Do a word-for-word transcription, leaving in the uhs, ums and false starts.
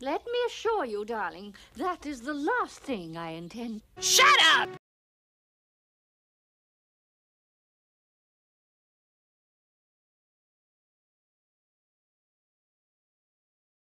Let me assure you, darling, that is the last thing I intend. Shut up!